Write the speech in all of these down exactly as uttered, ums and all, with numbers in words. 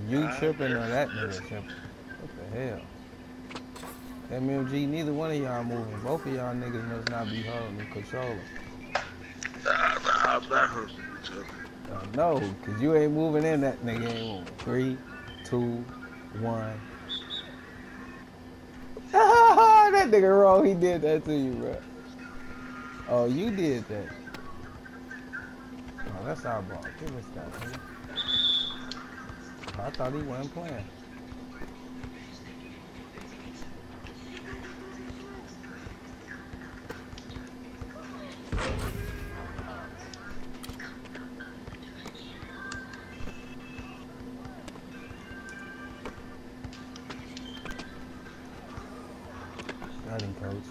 You tripping or that nigga tripping? What the hell? M M G, neither one of y'all moving. Both of y'all niggas must not be holding the controller. I'm not holding each other. Uh, no, cause you ain't moving in, that nigga ain't moving. Three, two, one. That nigga wrong, he did that to you, bro. Oh, you did that. Oh, that's our ball. Give us that, nigga. I thought he wasn't playing. Got him, coach.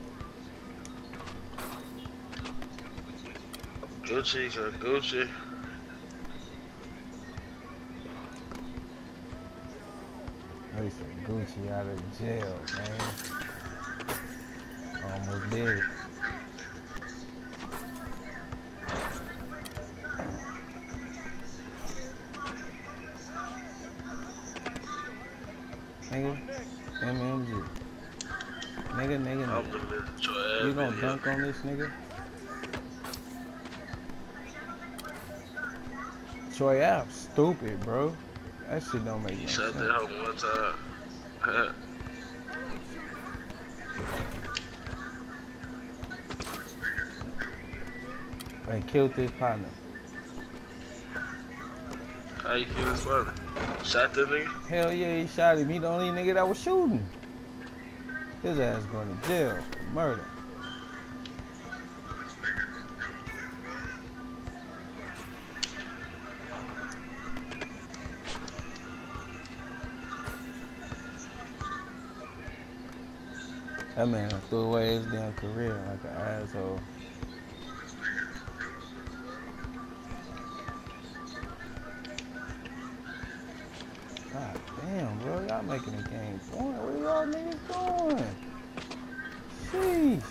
Gucci, got Gucci. They said Gucci out of jail, man. Almost did it. Nigga, M M G. Nigga, nigga, nigga. You gonna dunk on this nigga? Troy Ave, stupid, bro. That shit don't make no sense. Shut that up one time. And killed his partner. How you kill his partner? Shot that nigga? Hell yeah, he shot him. He the only nigga that was shooting. His ass going to jail for murder. That man threw away his damn career like an asshole. God damn, bro. Y'all making the game boring. What are y'all niggas doing? Sheesh.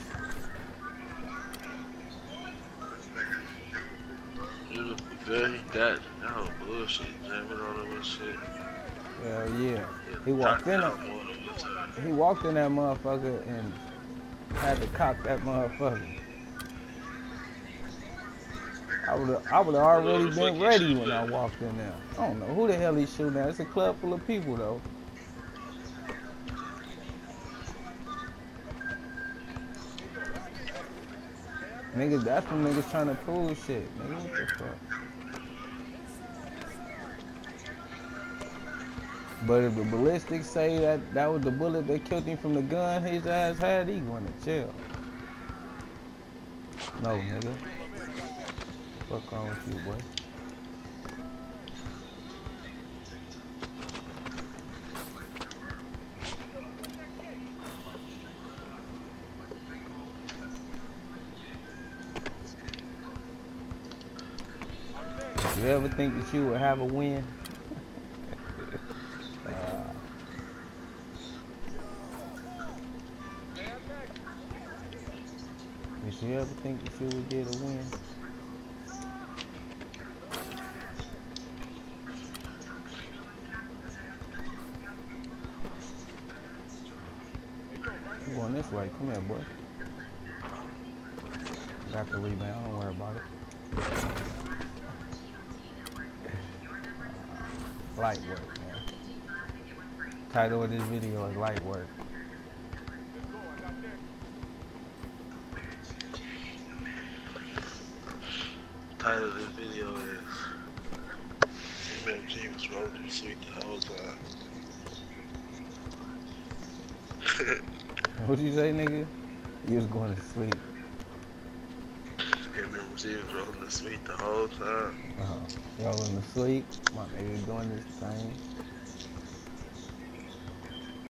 You good? He got no bullshit. Jamming on him and shit. Hell yeah. He walked in that. He walked in that motherfucker and had to cock that motherfucker. I would have I would have already been ready when I walked in there. I don't know who the hell he's shooting at. It's a club full of people though. Niggas, that's when niggas trying to prove shit. Nigga, what the fuck? But if the ballistics say that that was the bullet that killed him from the gun his ass had, he going to jail. No, nigga. What's wrong with you, boy? You ever think that you would have a win? uh, did you ever think that you would get a win? I'm going this way. Come here, boy. Got the rebound. Don't worry about it. Light work, man. Title of this video is light work. Title of this video is M M G was rolling sweet the whole time. What'd you say, nigga? You was going to sleep. M M G was rolling the sweet the whole time. Uh-huh. Rolling to sleep. My nigga doing this thing.